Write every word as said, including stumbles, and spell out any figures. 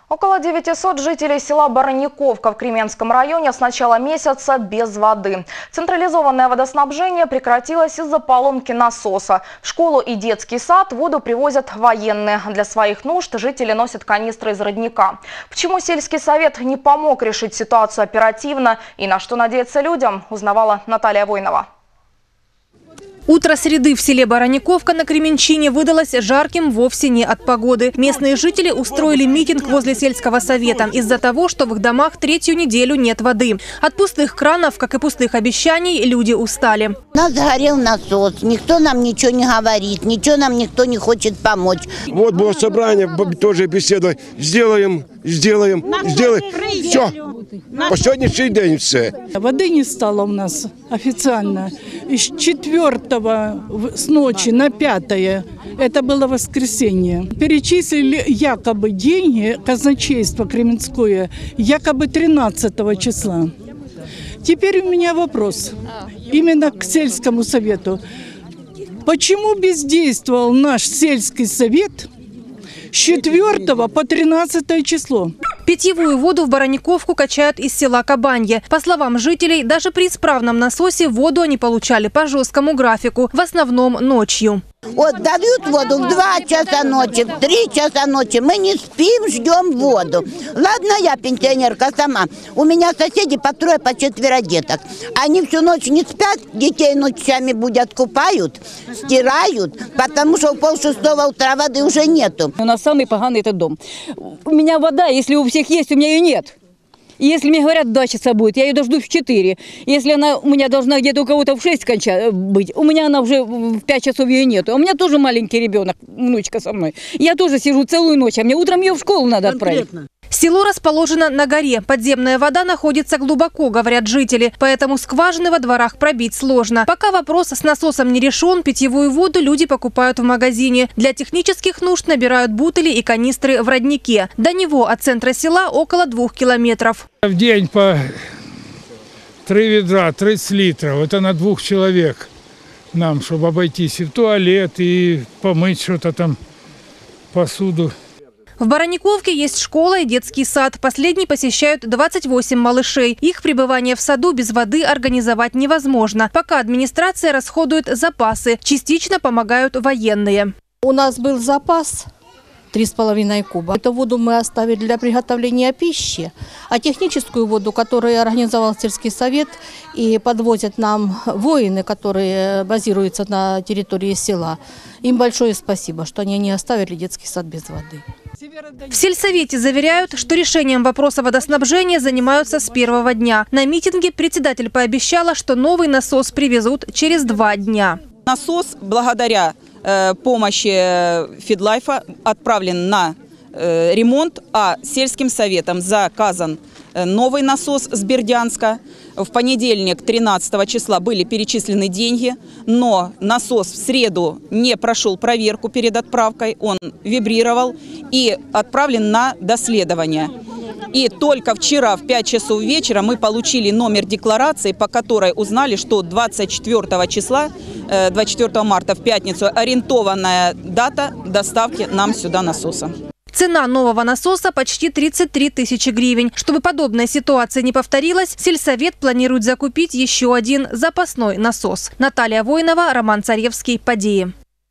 Около девятисот жителей села Баранниковка в Кременском районе с начала месяца без воды. Централизованное водоснабжение прекратилось из-за поломки насоса. В школу и детский сад воду привозят военные. Для своих нужд жители носят канистры из родника. Почему сельский совет не помог решить ситуацию оперативно и на что надеяться людям, узнавала Наталья Войнова. Утро среды в селе Баранниковка на Кременчине выдалось жарким вовсе не от погоды. Местные жители устроили митинг возле сельского совета из-за того, что в их домах третью неделю нет воды. От пустых кранов, как и пустых обещаний, люди устали. У нас сгорел насос, никто нам ничего не говорит, ничего нам никто не хочет помочь. Вот было собрание, тоже беседа. Сделаем, сделаем, сделаем. Все. По сегодняшний день все. Воды не стало у нас официально. Из четвертого с ночи на пятое, это было воскресенье, перечислили якобы деньги, казначейство Кременское, якобы тринадцатого числа. Теперь у меня вопрос именно к сельскому совету. Почему бездействовал наш сельский совет с четвёртого по тринадцатое число? Питьевую воду в Баранниковку качают из села Кабанье. По словам жителей, даже при исправном насосе воду они получали по жесткому графику, в основном ночью. Вот дают воду в два часа ночи, в три часа ночи. Мы не спим, ждем воду. Ладно, я пенсионерка сама. У меня соседи по трое, по четверо деток. Они всю ночь не спят, детей ночами будут купают, стирают, потому что в полшестого утра воды уже нету. У нас самый поганый этот дом. У меня вода, если у всех есть, у меня ее нет. И если мне говорят, два часа будет, я ее дожду в четыре. Если она у меня должна где-то у кого-то в шесть конча быть, у меня она уже в пять часов ее нету. А у меня тоже маленький ребенок, внучка со мной. Я тоже сижу целую ночь, а мне утром ее в школу надо отправить. Село расположено на горе. Подземная вода находится глубоко, говорят жители. Поэтому скважины во дворах пробить сложно. Пока вопрос с насосом не решен, питьевую воду люди покупают в магазине. Для технических нужд набирают бутыли и канистры в роднике. До него от центра села около двух километров. В день по три ведра, тридцать литров. Это на двух человек нам, чтобы обойтись и в туалет, и помыть что-то там, посуду. В Баранниковке есть школа и детский сад. Последний посещают двадцать восемь малышей. Их пребывание в саду без воды организовать невозможно. Пока администрация расходует запасы. Частично помогают военные. У нас был запас три с половиной куба. Эту воду мы оставили для приготовления пищи. А техническую воду, которую организовал сельский совет и подвозят нам воины, которые базируются на территории села, им большое спасибо, что они не оставили детский сад без воды. В сельсовете заверяют, что решением вопроса водоснабжения занимаются с первого дня. На митинге председатель пообещала, что новый насос привезут через два дня. Насос благодаря э, помощи Фидлайфа отправлен на э, ремонт, а сельским советом заказан э, новый насос с Бердянска. В понедельник, тринадцатого числа, были перечислены деньги, но насос в среду не прошел проверку перед отправкой, он вибрировал и отправлен на доследование. И только вчера в пять часов вечера мы получили номер декларации, по которой узнали, что двадцать четвёртого числа, двадцать четвёртого марта в пятницу, ориентованная дата доставки нам сюда насоса. Цена нового насоса почти тридцать три тысячи гривен. Чтобы подобная ситуация не повторилась, сельсовет планирует закупить еще один запасной насос. Наталья Войнова, Роман Царевский, Подеи.